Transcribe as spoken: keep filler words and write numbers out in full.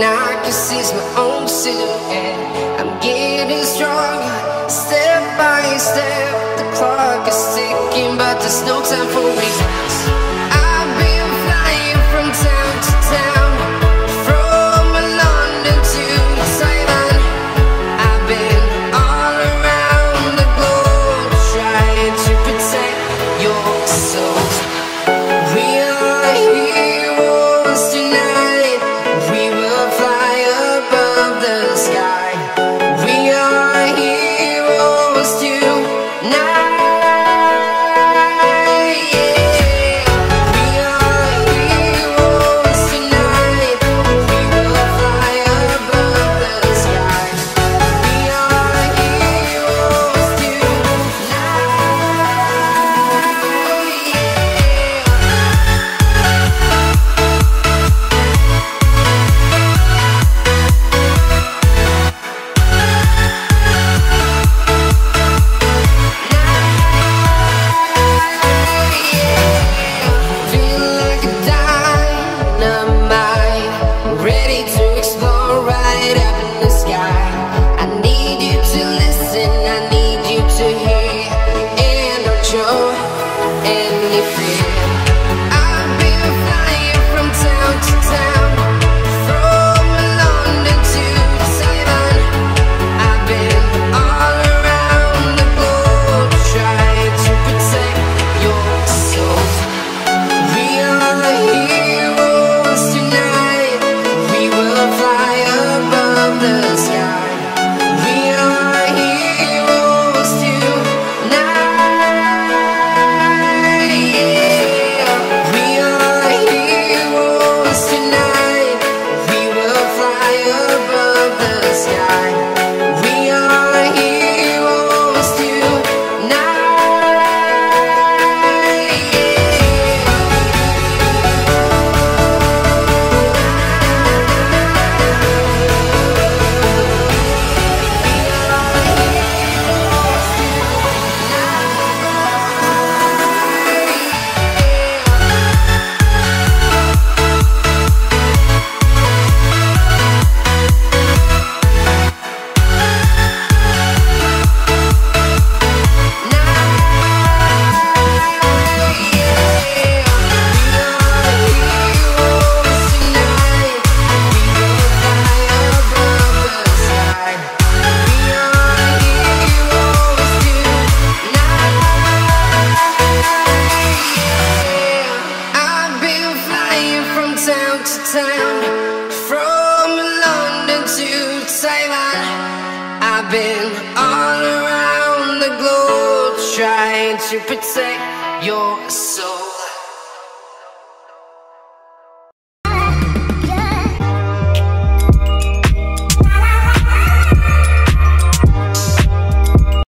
I can seize my own silhouette. I'm getting stronger, step by step. The clock is ticking, but there's no time for regrets. I've been flying from town to town, from London to Taiwan. I've been all around the globe, trying to protect your soul. We are heroes tonight. We will fly above the sky. We are heroes tonight. From London to Taiwan, I've been all around the globe, trying to protect your soul.